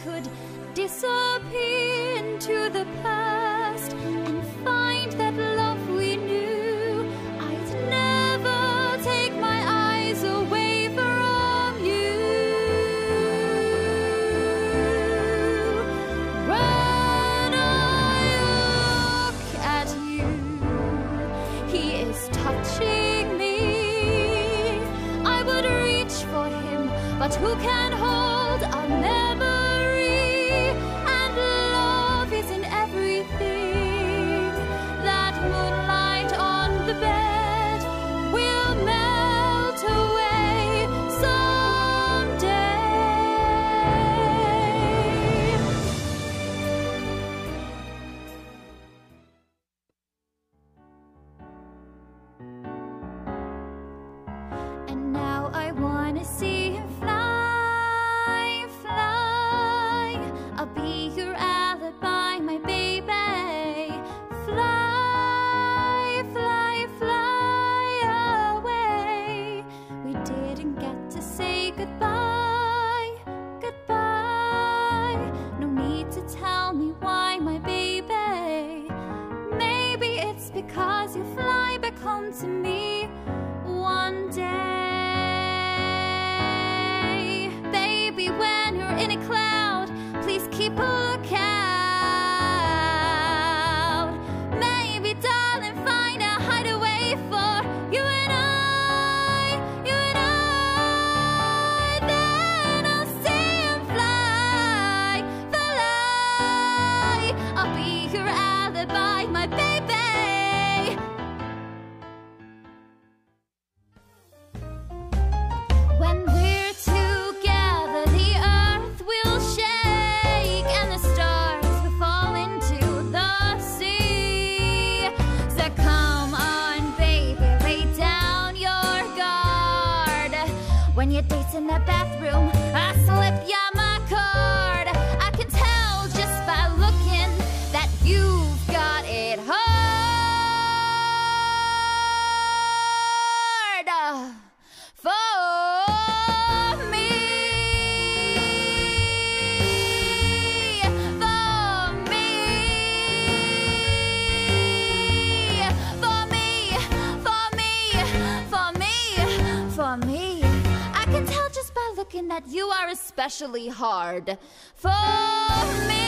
could disappear into the past and find that love we knew, I'd never take my eyes away from you. When I look at you, he is touching me. I would reach for him, but who can hold our memory? And love is in everything. That moonlight on the bed will melt away someday. And now I wanna see him fly, fly. I'll be your alibi, my baby. Fly, fly, fly away. We didn't get to say goodbye, goodbye. No need to tell me why, my baby. Maybe it's because you fly back home to me one day. Baby, when you're in a cloud, please keep a lookout. Maybe, darling, find a hideaway for you and I, you and I. Then I'll see him fly, fly. I'll be your alibi, my baby. When we're together, the earth will shake and the stars will fall into the sea. So come on, baby, lay down your guard. When your date's in the bathroom, I slip ya my card. I can tell just by looking that you've got it hard for me, for me, for me, for me, for me, for me. I can tell just by looking that you are especially hard for me.